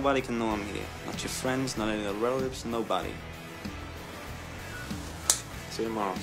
nobody can know I'm here. Not your friends, not any of the relatives, nobody. See you tomorrow.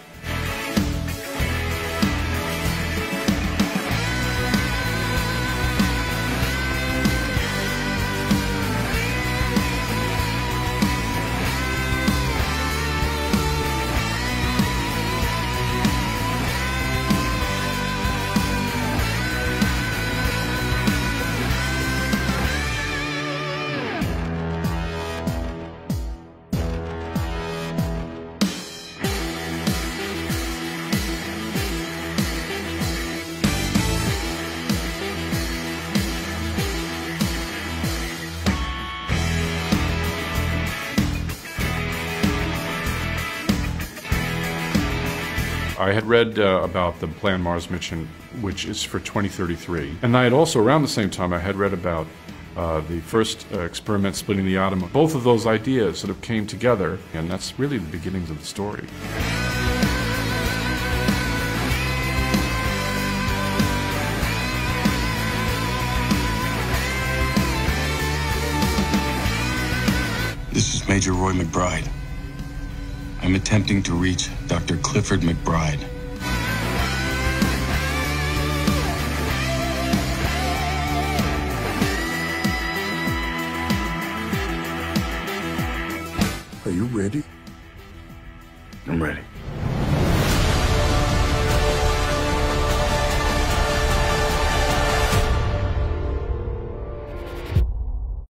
I had read about the planned Mars mission, which is for 2033. And I had also, around the same time, I had read about the first experiment splitting the atom. Both of those ideas sort of came together, and that's really the beginnings of the story. This is Major Roy McBride. I'm attempting to reach Dr. Clifford McBride. Are you ready? I'm ready.